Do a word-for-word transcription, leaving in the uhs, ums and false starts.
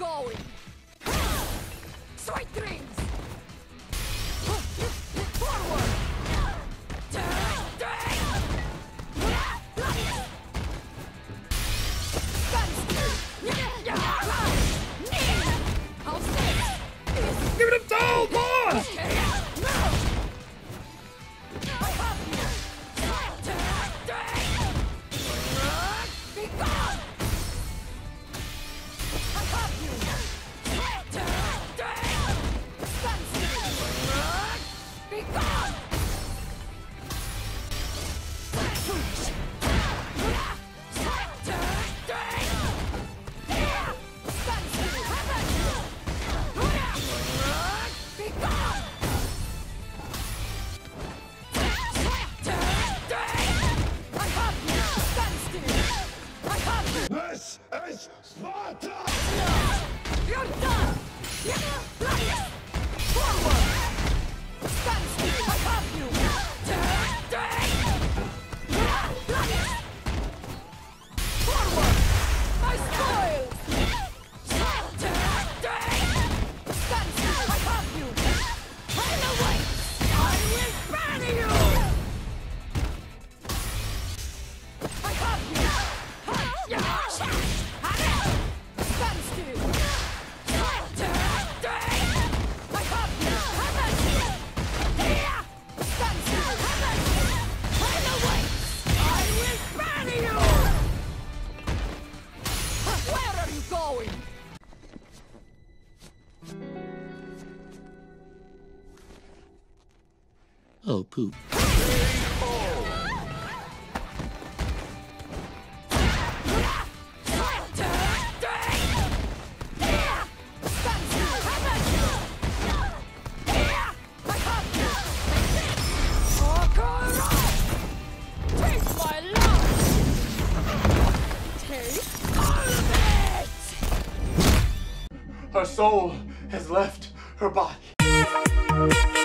going? Sweet dreams! Forward! Give it a toe, boss! This is Sparta! You're done! Forward! Stand still! I have you! Forward! My spoils! Stand still! I have you! Hide away! I will bury you! I have you! Stand still! Oh, poop. Her soul has left her body.